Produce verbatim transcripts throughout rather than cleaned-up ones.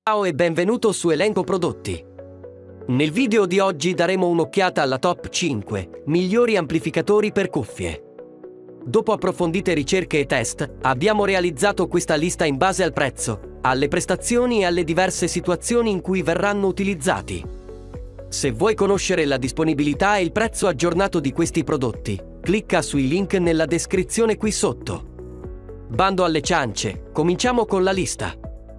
Ciao e benvenuto su Elenco Prodotti. Nel video di oggi daremo un'occhiata alla top cinque migliori amplificatori per cuffie. Dopo approfondite ricerche e test, abbiamo realizzato questa lista in base al prezzo, alle prestazioni e alle diverse situazioni in cui verranno utilizzati. Se vuoi conoscere la disponibilità e il prezzo aggiornato di questi prodotti, clicca sui link nella descrizione qui sotto. Bando alle ciance, cominciamo con la lista.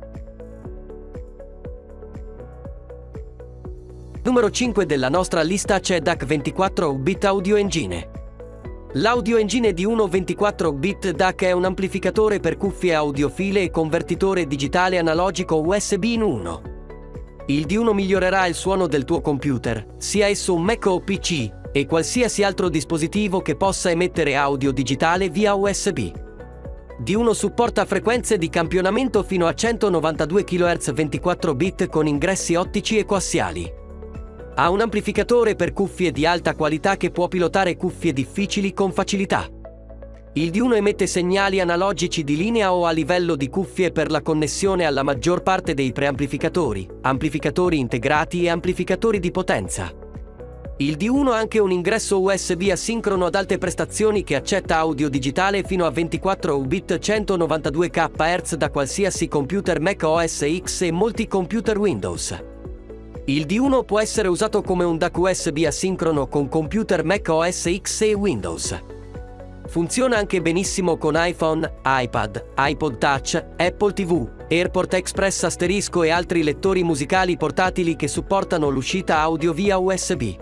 Numero cinque della nostra lista c'è D A C ventiquattro bit Audio Engine. L'Audio Engine D uno ventiquattro bit D A C è un amplificatore per cuffie audiofile e convertitore digitale analogico U S B in uno. Il D uno migliorerà il suono del tuo computer, sia esso un Mac o P C, e qualsiasi altro dispositivo che possa emettere audio digitale via U S B. D uno supporta frequenze di campionamento fino a centonovantadue chilohertz ventiquattro bit con ingressi ottici e coassiali. Ha un amplificatore per cuffie di alta qualità che può pilotare cuffie difficili con facilità. Il D uno emette segnali analogici di linea o a livello di cuffie per la connessione alla maggior parte dei preamplificatori, amplificatori integrati e amplificatori di potenza. Il D uno ha anche un ingresso U S B asincrono ad alte prestazioni che accetta audio digitale fino a ventiquattro bit centonovantadue chilohertz da qualsiasi computer Mac O S X e molti computer Windows. Il D uno può essere usato come un D A C U S B asincrono con computer Mac O S X e Windows. Funziona anche benissimo con iPhone, iPad, iPod Touch, Apple T V, AirPort Express asterisco e altri lettori musicali portatili che supportano l'uscita audio via U S B.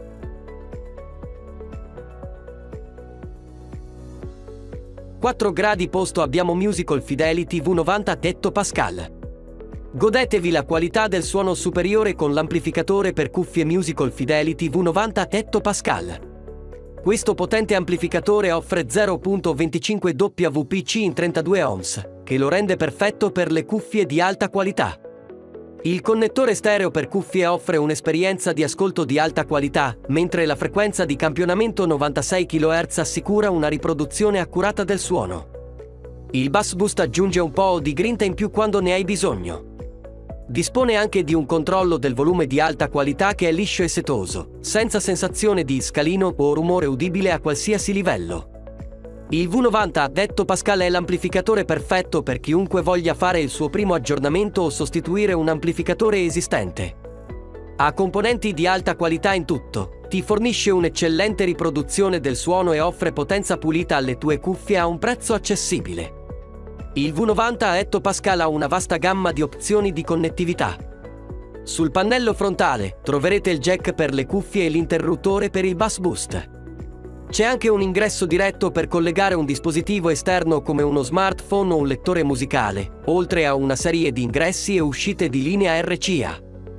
quattro gradi posto abbiamo Musical Fidelity V novanta Hettopascal. Godetevi la qualità del suono superiore con l'amplificatore per cuffie Musical Fidelity V novanta Hettopascal. Questo potente amplificatore offre zero virgola venticinque W P C in trentadue ohms, che lo rende perfetto per le cuffie di alta qualità. Il connettore stereo per cuffie offre un'esperienza di ascolto di alta qualità, mentre la frequenza di campionamento novantasei chilohertz assicura una riproduzione accurata del suono. Il Bass Boost aggiunge un po' di grinta in più quando ne hai bisogno. Dispone anche di un controllo del volume di alta qualità che è liscio e setoso, senza sensazione di scalino o rumore udibile a qualsiasi livello. Il V novanta Hettopascal è l'amplificatore perfetto per chiunque voglia fare il suo primo aggiornamento o sostituire un amplificatore esistente. Ha componenti di alta qualità in tutto, ti fornisce un'eccellente riproduzione del suono e offre potenza pulita alle tue cuffie a un prezzo accessibile. Il V novanta Hettopascal ha una vasta gamma di opzioni di connettività. Sul pannello frontale troverete il jack per le cuffie e l'interruttore per il Bass Boost. C'è anche un ingresso diretto per collegare un dispositivo esterno come uno smartphone o un lettore musicale, oltre a una serie di ingressi e uscite di linea R C A.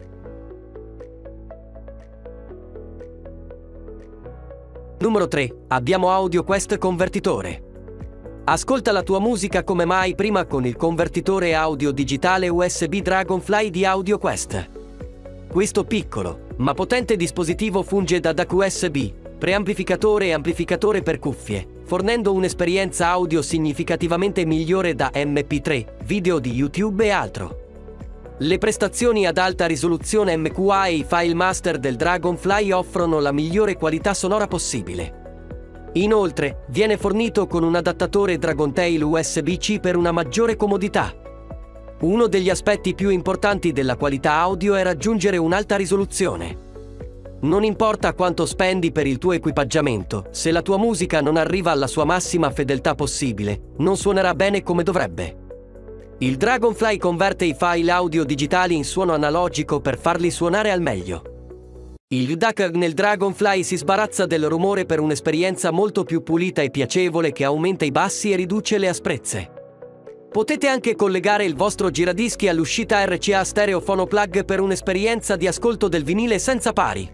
Numero tre. Abbiamo AudioQuest convertitore. Ascolta la tua musica come mai prima con il convertitore audio digitale U S B Dragonfly di AudioQuest. Questo piccolo, ma potente dispositivo funge da D A C U S B, preamplificatore e amplificatore per cuffie, fornendo un'esperienza audio significativamente migliore da M P tre, video di YouTube e altro. Le prestazioni ad alta risoluzione M Q A e i file master del Dragonfly offrono la migliore qualità sonora possibile. Inoltre, viene fornito con un adattatore Dragontail U S B C per una maggiore comodità. Uno degli aspetti più importanti della qualità audio è raggiungere un'alta risoluzione. Non importa quanto spendi per il tuo equipaggiamento, se la tua musica non arriva alla sua massima fedeltà possibile, non suonerà bene come dovrebbe. Il Dragonfly converte i file audio digitali in suono analogico per farli suonare al meglio. Il D A C nel Dragonfly si sbarazza del rumore per un'esperienza molto più pulita e piacevole che aumenta i bassi e riduce le asprezze. Potete anche collegare il vostro giradischi all'uscita R C A Stereo Phono Plug per un'esperienza di ascolto del vinile senza pari.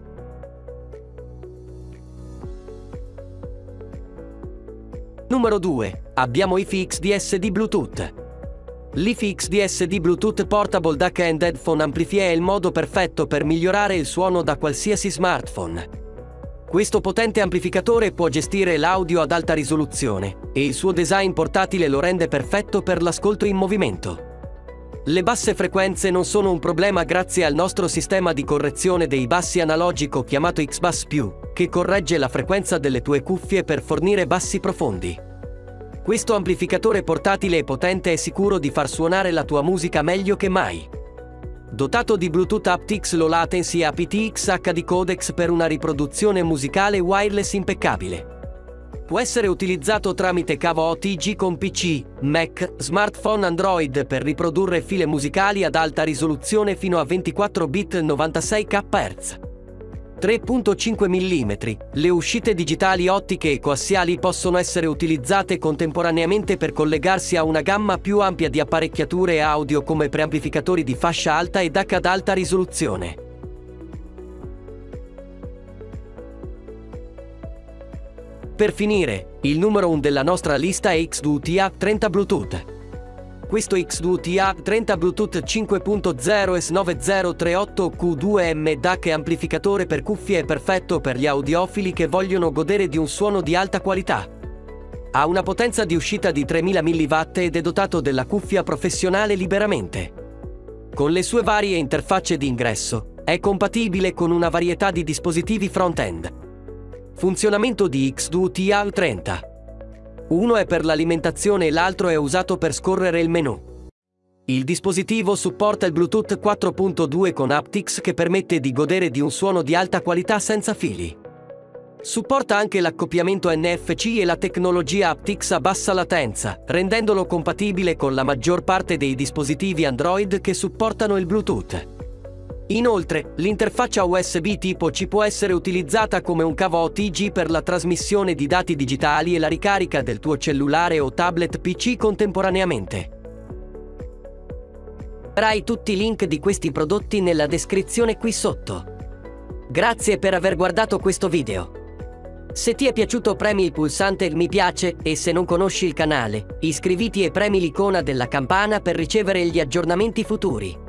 Numero due. Abbiamo I F I X D S D Bluetooth. L'I F I X D S D Bluetooth Portable D A C and Headphone Amplifier è il modo perfetto per migliorare il suono da qualsiasi smartphone. Questo potente amplificatore può gestire l'audio ad alta risoluzione, e il suo design portatile lo rende perfetto per l'ascolto in movimento. Le basse frequenze non sono un problema grazie al nostro sistema di correzione dei bassi analogico chiamato X-Bass più, che corregge la frequenza delle tue cuffie per fornire bassi profondi. Questo amplificatore portatile e potente è sicuro di far suonare la tua musica meglio che mai. Dotato di Bluetooth aptX Low Latency e A P T X H D codec per una riproduzione musicale wireless impeccabile. Può essere utilizzato tramite cavo O T G con P C, Mac, smartphone Android per riprodurre file musicali ad alta risoluzione fino a ventiquattro bit novantasei kilohertz. tre virgola cinque millimetri. Le uscite digitali ottiche e coassiali possono essere utilizzate contemporaneamente per collegarsi a una gamma più ampia di apparecchiature audio come preamplificatori di fascia alta ed H ad alta risoluzione. Per finire, il numero uno della nostra lista è X due T A trenta Bluetooth. Questo X due T A trenta Bluetooth cinque punto zero S nove zero tre otto Q due M D A C amplificatore per cuffie è perfetto per gli audiofili che vogliono godere di un suono di alta qualità. Ha una potenza di uscita di tremila milliwatt ed è dotato della cuffia professionale liberamente. Con le sue varie interfacce di ingresso, è compatibile con una varietà di dispositivi front-end. Funzionamento di X due T A trenta. Uno è per l'alimentazione e l'altro è usato per scorrere il menu. Il dispositivo supporta il Bluetooth quattro punto due con aptX che permette di godere di un suono di alta qualità senza fili. Supporta anche l'accoppiamento N F C e la tecnologia aptX a bassa latenza, rendendolo compatibile con la maggior parte dei dispositivi Android che supportano il Bluetooth. Inoltre, l'interfaccia U S B tipo C può essere utilizzata come un cavo O T G per la trasmissione di dati digitali e la ricarica del tuo cellulare o tablet P C contemporaneamente. Troverai tutti i link di questi prodotti nella descrizione qui sotto. Grazie per aver guardato questo video. Se ti è piaciuto premi il pulsante mi piace e se non conosci il canale, iscriviti e premi l'icona della campana per ricevere gli aggiornamenti futuri.